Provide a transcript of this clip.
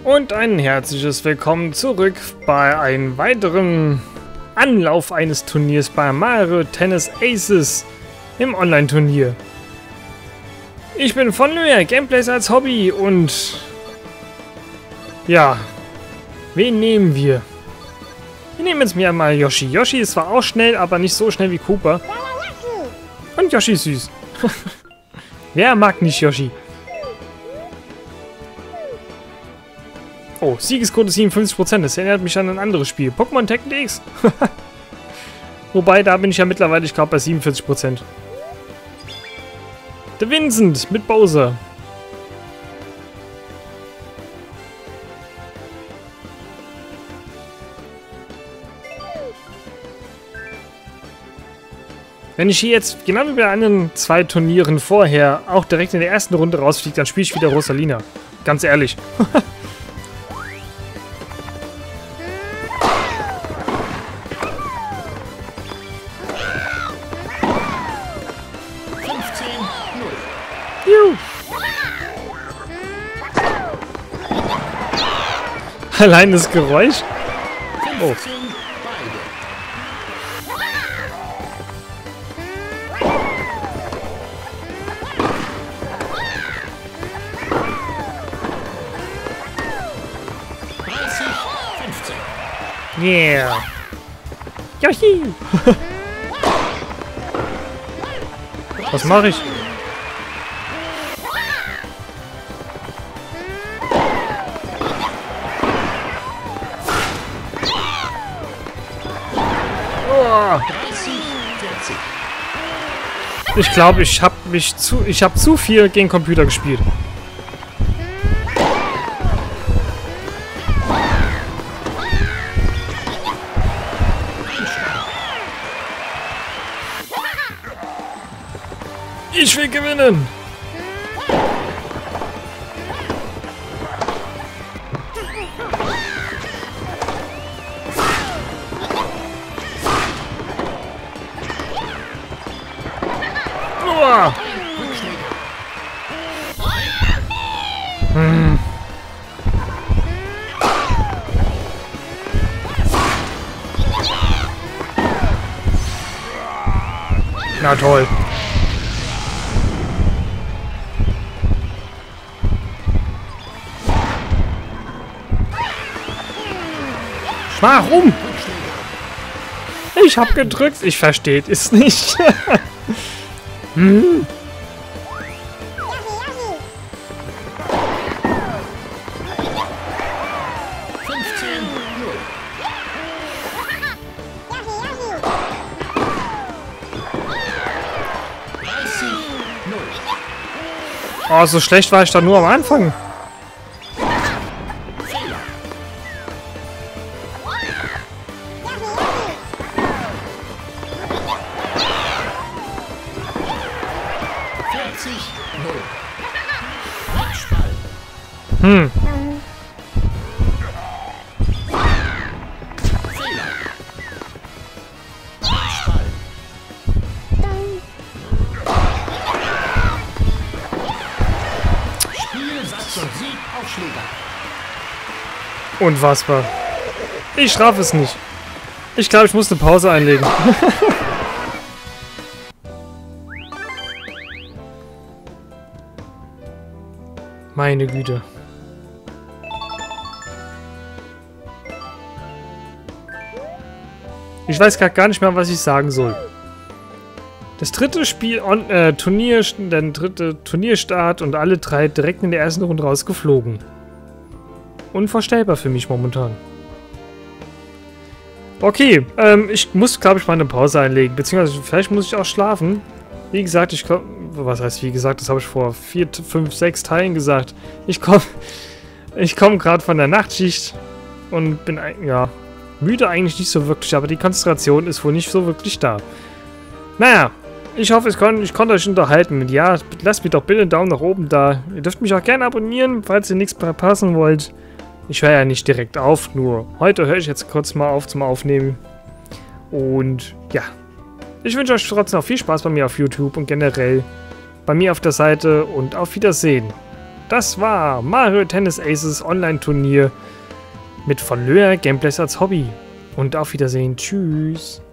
Und ein herzliches Willkommen zurück bei einem weiteren Anlauf eines Turniers bei Mario Tennis Aces im Online-Turnier. Ich bin von Löhr, Gameplays als Hobby und ja, wen nehmen wir? Wir nehmen jetzt mir mal Yoshi. Yoshi ist zwar auch schnell, aber nicht so schnell wie Koopa. Und Yoshi ist süß. Wer mag nicht Yoshi? Oh, Siegesquote 57%. Das erinnert mich an ein anderes Spiel. Pokémon Tekken DX. Wobei, da bin ich ja mittlerweile, ich glaube, bei 47%. Der Vincent mit Bowser. Wenn ich hier jetzt, genau wie bei anderen 2 Turnieren vorher, auch direkt in der ersten Runde rausfliege, dann spiele ich wieder Rosalina. Ganz ehrlich. Allein das Geräusch. Oh. Yeah. Yoshi. Was mache ich? Ich glaube, ich habe zu viel gegen Computer gespielt. Ich will gewinnen. Na toll. Warum? Ich hab gedrückt. Ich verstehe es nicht. Hm. Oh, so schlecht war ich da nur am Anfang. Hm. Unfassbar. Ich schaffe es nicht. Ich glaube, ich muss eine Pause einlegen. Meine Güte. Ich weiß gerade gar nicht mehr, was ich sagen soll. Das dritte Spiel, der dritte Turnierstart und alle 3 direkt in der ersten Runde rausgeflogen. Unvorstellbar für mich momentan. Okay, ich muss, glaube ich, mal eine Pause einlegen. Beziehungsweise vielleicht muss ich auch schlafen. Wie gesagt, was heißt wie gesagt? Das habe ich vor 4, 5, 6 Teilen gesagt. Ich komm gerade von der Nachtschicht und bin, ja, müde eigentlich nicht so wirklich, aber die Konzentration ist wohl nicht so wirklich da. Naja, ich hoffe, ich konnte euch unterhalten. Ja, lasst mir doch bitte einen Daumen nach oben da. Ihr dürft mich auch gerne abonnieren, falls ihr nichts verpassen wollt. Ich höre ja nicht direkt auf, nur heute höre ich jetzt kurz mal auf zum Aufnehmen. Und ja, ich wünsche euch trotzdem noch viel Spaß bei mir auf YouTube und generell bei mir auf der Seite und auf Wiedersehen. Das war Mario Tennis Aces Online-Turnier mit von Löhr Gameplays als Hobby. Und auf Wiedersehen. Tschüss.